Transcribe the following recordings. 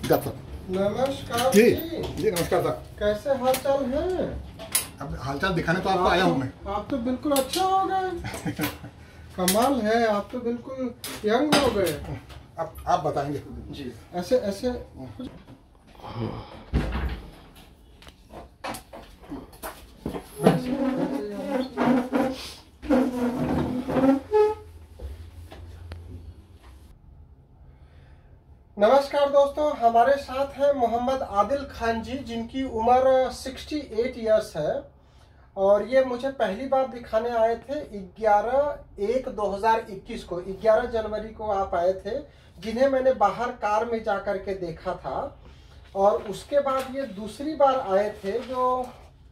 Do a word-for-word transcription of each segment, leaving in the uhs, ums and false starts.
Sir. नमस्कार जी जी। जी नमस्कार sir. कैसे हाल चाल है? अब हालचाल दिखाने तो आपको आया हूँ मैं। आप तो बिल्कुल अच्छा हो गए। कमाल है, आप तो बिल्कुल यंग हो गए। अब आप बताएंगे जी। ऐसे ऐसे नमस्कार दोस्तों, हमारे साथ हैं मोहम्मद आदिल खान जी, जिनकी उम्र अड़सठ इयर्स है और ये मुझे पहली बार दिखाने आए थे ग्यारह एक दो हज़ार इक्कीस को। ग्यारह जनवरी को आप आए थे, जिन्हें मैंने बाहर कार में जा कर के देखा था। और उसके बाद ये दूसरी बार आए थे, जो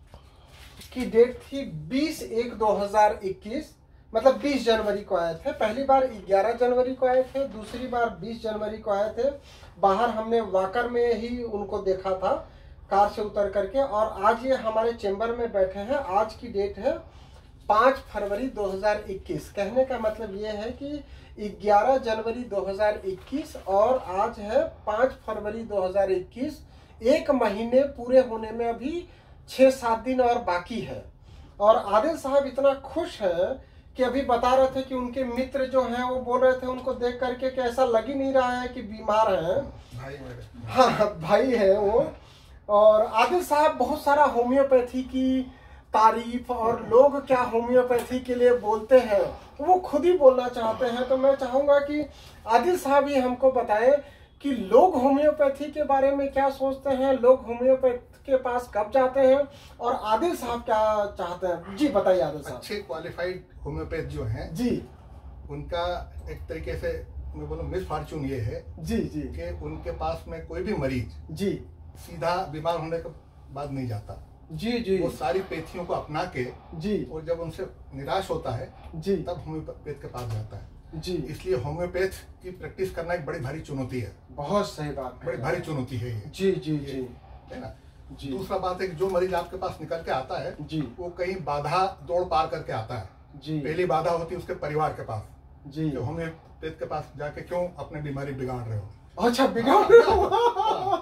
की डेट थी बीस एक दो हज़ार इक्कीस, मतलब बीस जनवरी को आए थे। पहली बार ग्यारह जनवरी को आए थे, दूसरी बार बीस जनवरी को आए थे। बाहर हमने वाकर में ही उनको देखा था कार से उतर करके, और आज ये हमारे चेंबर में बैठे हैं। आज की डेट है पाँच फरवरी दो हज़ार इक्कीस। कहने का मतलब ये है कि ग्यारह जनवरी दो हज़ार इक्कीस और आज है पाँच फरवरी दो हज़ार इक्कीस। एक महीने पूरे होने में अभी छः सात दिन और बाकी है। और आदिल साहब इतना खुश है कि अभी बता रहे थे कि उनके मित्र जो हैं वो बोल रहे थे उनको देख करके कि ऐसा लग ही नहीं रहा है कि बीमार हैं। भाई मेरे। हाँ, भाई है वो। और आदिल साहब बहुत सारा होम्योपैथी की तारीफ, और लोग क्या होम्योपैथी के लिए बोलते हैं वो खुद ही बोलना चाहते हैं। तो मैं चाहूँगा कि आदिल साहब ही हमको बताएं कि लोग होम्योपैथी के बारे में क्या सोचते हैं, लोग होम्योपैथी के पास कब जाते हैं, और आदिल साहब क्या चाहते हैं। जी बताइए आदिल साहब। अच्छे क्वालिफाइड होम्योपैथ जो हैं जी, उनका एक तरीके से मैं बोलूँ मिस फॉर्चून ये है जी जी कि उनके पास में कोई भी मरीज जी सीधा बीमार होने के बाद नहीं जाता। जी जी वो सारी पैथियों को अपना के जी और जब उनसे निराश होता है जी तब होम्योपैथ के पास जाता है। जी। इसलिए होम्योपैथ की प्रैक्टिस करना एक बड़ी भारी चुनौती है। बहुत सही बात, बड़ी भारी चुनौती है ये। जी जी जी है ना। जी। दूसरा बात है कि जो मरीज आपके पास निकल के आता है जी वो कहीं बाधा दौड़ पार करके आता है। जी पहली बाधा होती है उसके परिवार के पास जी। कि होम्योपैथ के पास जाके क्यों अपनी बीमारी बिगाड़ रहे हो। अच्छा, बिगाड़ रहे हो।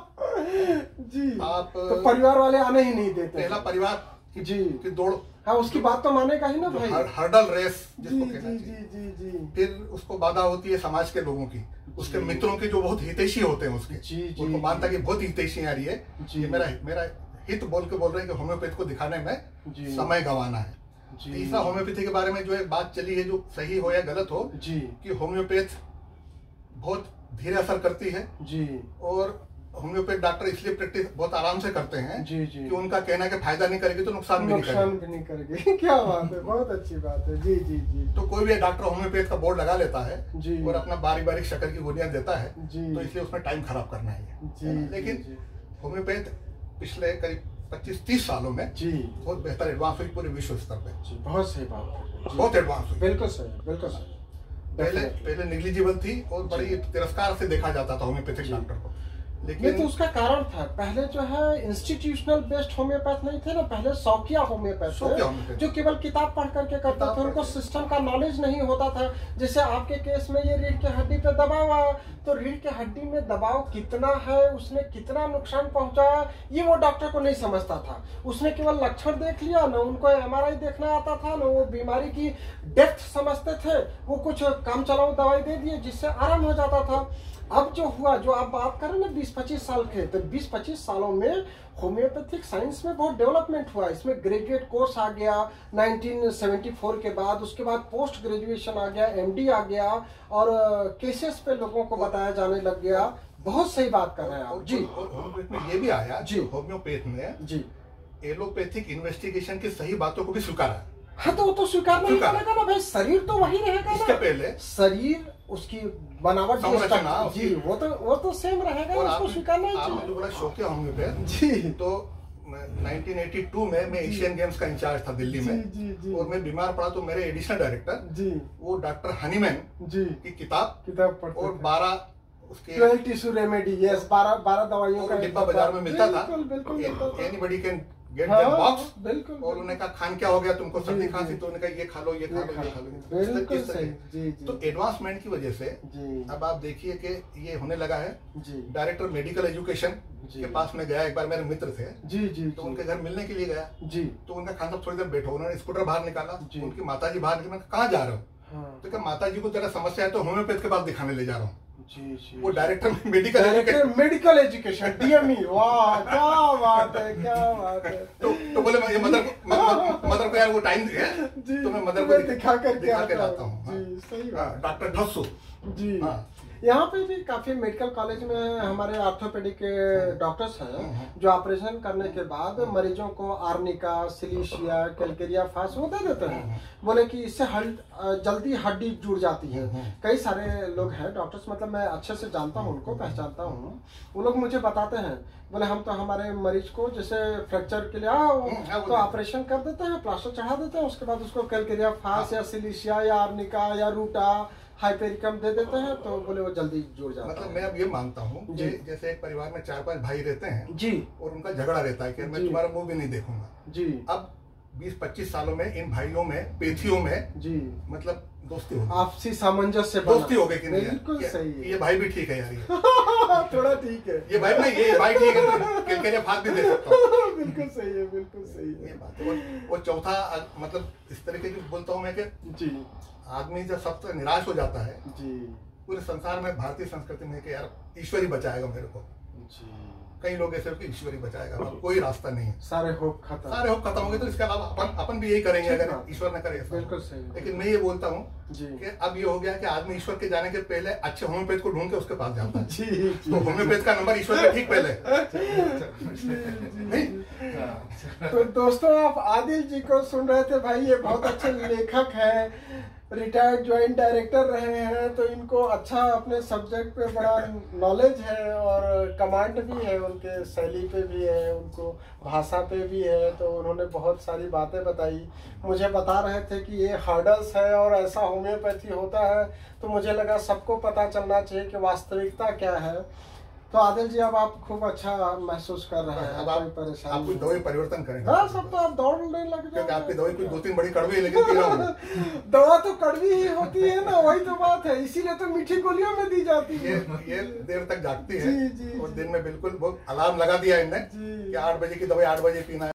जी। आप तो परिवार वाले आने ही नहीं देते। पहला परिवार की, जी की दौड़, हाँ, उसकी बात तो मानेगा ही ना भाई। हर, हर्डल रेस जी जिसको जी कहना जी चाहिए। जी जी फिर उसको बाधा होती है समाज के लोगों की, उसके मित्रों के जो बहुत हितैषी होते हैं उसके। जी जी उनको मानता कि बहुत हितैषी आ रही है, जी। ये मेरा मेरा हित बोल के बोल रहे हैं कि होम्योपैथ को दिखाने में जी समय गंवाना है। जी। तीसरा होम्योपैथी के बारे में जो एक बात चली है, जो सही हो या गलत हो, जी कि होम्योपैथ बहुत धीरे असर करती है जी और होम्योपैथ डॉक्टर इसलिए प्रैक्टिस बहुत आराम से करते हैं जी जी कि उनका कहना है कि फायदा नहीं करेगी तो नुकसान भी नहीं नुकसान करेगी। भी नहीं करेगी। क्या बात है, बहुत अच्छी बात है। जी जी जी तो कोई भी डॉक्टर होम्योपैथ का बोर्ड लगा लेता है जी। और अपना बारीक बारीक शक्कर की गोलियां देता है, जी। तो इसलिए उसमें टाइम खराब करना है। जी, है ना? जी, लेकिन जी। होम्योपैथ पिछले करीब पच्चीस तीस सालों में जी बहुत बेहतर एडवांस हुई पूरे विश्व स्तर पे। जी, बहुत सही बात है। जी। बहुत एडवांस हुई। बिल्कुल सही, बिल्कुल सही। पहले Definitely। पहले निग्लिजिबल थी और बड़ी तिरस्कार से देखा जाता था होम्योपैथिक जी। डॉक्टर को। ये लेकिन तो उसका कारण था, पहले जो है इंस्टीट्यूशनल बेस्ड होम्योपैथ नहीं थे ना, पहले शौकिया होम्योपैथ शौकिया थे, होम्योपैथ। जो केवल किताब पढ़ करके करते किताब थे। उनको पढ़ के। सिस्टम का नॉलेज नहीं होता था। जैसे आपके केस में ये रीढ़ की हड्डी पे दबाव आया, तो रीढ़ की हड्डी में दबाव कितना है, उसने कितना नुकसान पहुंचाया, ये वो डॉक्टर को नहीं समझता था। उसने केवल लक्षण देख लिया, ना उनको एमआरआई देखना आता था, ना वो बीमारी की डेप्थ समझते थे। वो कुछ काम चलाऊ दवाई दे दिए जिससे आराम हो जाता था। अब जो हुआ, जो आप बात करें ना बीस पच्चीस साल के, तो बीस पच्चीस सालों में होम्योपैथिक साइंस में बहुत डेवलपमेंट हुआ। इसमें ग्रेजुएट कोर्स आ गया उन्नीस सौ चौहत्तर के बाद, उसके बाद पोस्ट ग्रेजुएशन आ गया, एमडी आ गया, और केसेस पे लोगों को बताया जाने लग गया। बहुत सही बात कर रहे हैं आप। जी। और होम्योपैथ में ये भी आया जी। होम्योपैथ ने जी एलोपैथिक इन्वेस्टिगेशन की सही बातों को भी स्वीकारा। हाँ, तो वो तो स्वीकारना ही स्वीकार। पड़ेगा ना भाई, शरीर तो वही रहेगा इसके ना। पहले शरीर, उसकी बनावट, जो संरचना, structure- जी, उसकी- वो तो वो तो सेम रहेगा, और उसको आपने स्वीकारना ही आपने चाहिए। जो बड़ा शौकिया होम्योपैथ, जी तो उन्नीस सौ बयासी में मैं एशियन गेम्स का इंचार्ज था दिल्ली जी में, जी जी और मैं बीमार पड़ा तो मेरे एडिशनल डायरेक्टर जी वो डॉक्टर हनीमैन जी की किताब किताब पढ़ते और थे। बारह उसके ट्वेल्व टिश्यू रेमेडी, यस, बारह बारह दवाइयों वो का एक डिब्बा बाजार में मिलता था। बिल्कुल बिल्कुल मिलता था। एनीबॉडी कैन गेट हाँ, बॉक्स, बिल्कुल, और उन्हें कहा खान क्या हो गया तुमको, जी, सर्दी जी। खांसी, तो उन्होंने कहा ये खा लो ये खा लो ये खा लो, बिल्कुल इस तरह- सही, जी, जी। तो एडवांसमेंट की वजह से जी अब आप देखिए कि ये होने लगा है। जी डायरेक्टर मेडिकल एजुकेशन जी। के पास में गया, एक बार मेरे मित्र थे, जी जी तो जी। उनके घर मिलने के लिए गया, जी तो उनका खान साहब थोड़ी देर बैठो, उन्होंने स्कूटर बाहर निकाला, जी। उनकी माता जी बाहर निकली, मैंने कहा, कहाँ जा रहे हो? हाँ तो क्या माता जी को जरा समस्या है तो होम्योपैथ के पास दिखाने ले जा रहा हूँ। जी जी। वो director medical director medical education DME, वाह क्या बात है, क्या बात है। तो तो बोले मैं ये मदर को मदर, मदर को यार वो टाइम है, जी, तो मैं मदर तो को मैं दिखा करके दिखा के आता लाता हूँ। हूँ। जी, सही हाँ, बात। डॉक्टर ठस्सू। जी हाँ। यहाँ पे भी काफी मेडिकल कॉलेज में हमारे ऑर्थोपेडिक के डॉक्टर्स हैं जो ऑपरेशन करने के बाद मरीजों को आर्निका, सिलीशिया, कैलकेरिया फास वो दे देते हैं, बोले कि इससे हल जल्दी हड्डी जुड़ जाती है। कई सारे लोग हैं डॉक्टर्स, मतलब मैं अच्छे से जानता हूँ उनको, पहचानता हूँ। वो लोग मुझे बताते हैं, बोले हम तो हमारे मरीज को जैसे फ्रैक्चर के लिए आ, तो ऑपरेशन कर देते हैं, प्लास्टर चढ़ा देते हैं, उसके बाद उसको कैलकेरिया फास या सिलीशिया या आर्निका या रूटा हाइपेरिकम दे देते हैं, तो बोले वो जल्दी जुड़ जाता है। मतलब मैं अब ये मानता हूँ कि जैसे एक परिवार में चार पांच भाई रहते हैं जी, और उनका झगड़ा रहता है कि मैं जी। तुम्हारा मुंह भी नहीं देखूंगा। जी अब बीस पच्चीस सालों में इन भाइयों में, पेथियों में, जी, मतलब दोस्ती हो गई, आपसी सामंजस्य बना। दोस्ती हो गई कि नहीं यार, बिल्कुल ये- सही है। ये भाई भी ठीक है यार, ये थोड़ा ठीक है, ये भाई नहीं, ये भाई ठीक है, तो कैलकेरिया फास भी दे सकता हूँ। बिल्कुल सही है, बिल्कुल सही ये है। बात है। और वो चौथा अ, मतलब इस तरीके की बोलता हूँ मैं कि जी आदमी जब सबसे निराश हो जाता है जी पूरे संसार में, भारतीय संस्कृति में, कि यार ईश्वर ही बचाएगा मेरे को। जी, कई लोग ऐसे हो कि ईश्वर ही बचाएगा, और कोई रास्ता नहीं है, सारे होप खत्म। सारे होप खत्म हो गए, तो इसके अलावा अपन अपन भी यही करेंगे ठीक अगर बात। ईश्वर न करे ऐसा। बिल्कुल सही। लेकिन मैं ये बोलता हूँ जी कि अब ये हो गया कि आदमी ईश्वर के जाने के पहले अच्छे होम्योपैथ को ढूंढ के उसके पास जाता है। जी जी तो होम्योपैथ का नंबर ईश्वर के ठीक पहले नहीं। तो दोस्तों, आप आदिल जी को सुन रहे थे। भाई ये बहुत अच्छे लेखक हैं, रिटायर्ड ज्वाइंट डायरेक्टर रहे हैं, तो इनको अच्छा अपने सब्जेक्ट पे बड़ा नॉलेज है और कमांड भी है, उनके शैली पे भी है, उनको भाषा पे भी है। तो उन्होंने बहुत सारी बातें बताई, मुझे बता रहे थे कि ये हर्डल्स है और ऐसा होम्योपैथी होता है। तो मुझे लगा सबको पता चलना चाहिए कि वास्तविकता क्या है। तो आदिल जी, अब आप खूब अच्छा महसूस कर रहे हैं, अब कोई आप परेशानी आप कुछ नहीं। दवाई परिवर्तन करेंगे। हाँ, सब तो आप दौड़ने लग क्योंकि जाते आपकी हैं। दवाई कुछ दो तीन बड़ी कड़वी है, लेकिन पी रहा हूँ। दवा तो कड़वी ही होती है ना, वही तो बात है, इसीलिए तो मीठी गोलियों में दी जाती ये है। ये देर तक जागती है। जी, जी, और जी। दिन में बिल्कुल बहुत अलार्म लगा दिया इनने जी। कि आठ बजे की दवाई आठ बजे पीना है।